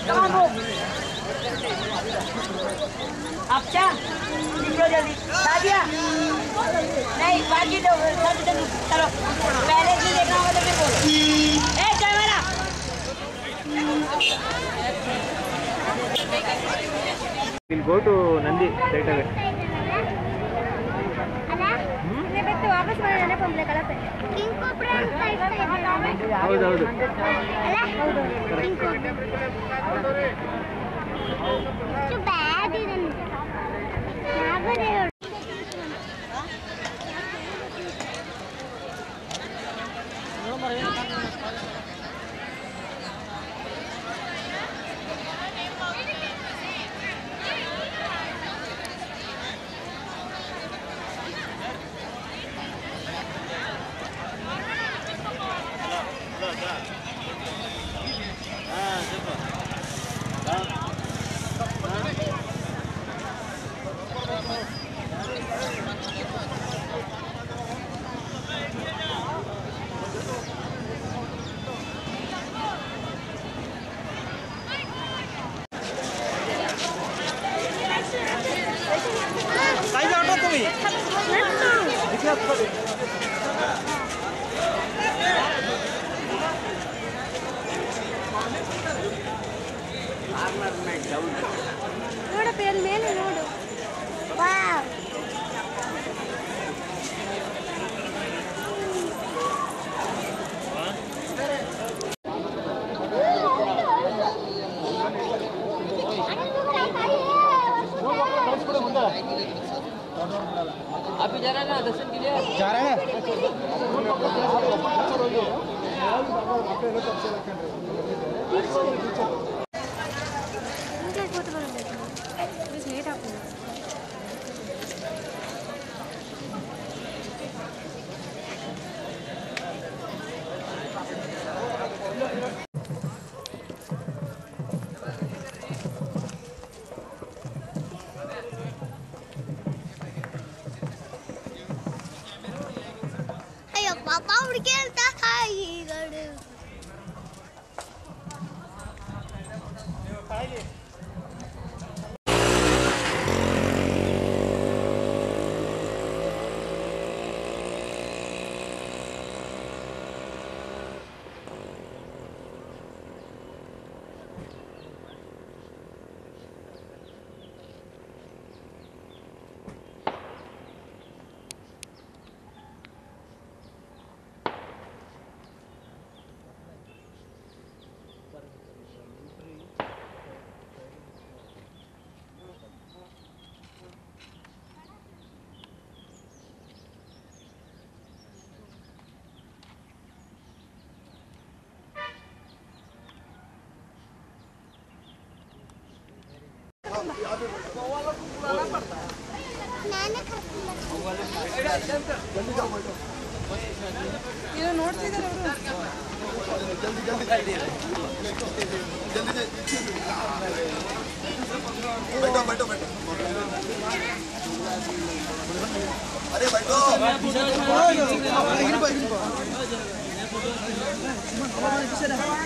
अच्छा निकलो जल्दी सादिया नहीं बाकी तो सब चलो पहले से देखना होगा तो फिर बोलो ए camera We'll go to Nandi straight away. ವಾಪಸ್ ಮಾಡೋಣ ಪಂಪ್ಲೆ ಕಳಪೆ ಕಿಂಗ್ ಕೋಬ್ರಾ ಅಂತ ಇದೆ ಹೌದು ಹೌದು ಅಲ್ಲ ಹೌದು ಕಿಂಗ್ ಕೋಬ್ರಾ ಇಷ್ಟು ಬ್ಯಾಡ್ ಇದೆ ನಾಗರೇ ನೋಡಪ್ಪ ಅಲ್ಲಿ ಮೇಲೆ ನೋಡು ವಾವ್ आप भी जा रहे हैं ना दर्शन के लिए जा रहे हैं ಪಾಪ ಹುಡುಗಿ ಅಂತ ಹಾಯಿಗಳು ಇದು ನೋಡ್ತಿದ್ದಾರೆ अरे बैठो ಅವರು